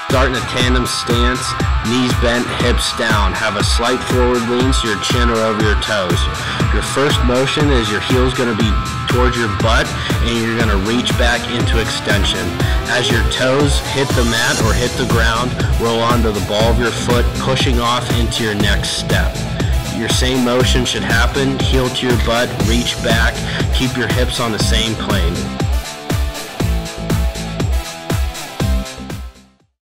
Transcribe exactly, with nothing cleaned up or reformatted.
Start in a tandem stance, knees bent, hips down. Have a slight forward lean so your chin are over your toes. Your first motion is your heel's going to be towards your butt and you're going to reach back into extension. As your toes hit the mat or hit the ground, roll onto the ball of your foot, pushing off into your next step. Your same motion should happen, heel to your butt, reach back, keep your hips on the same plane.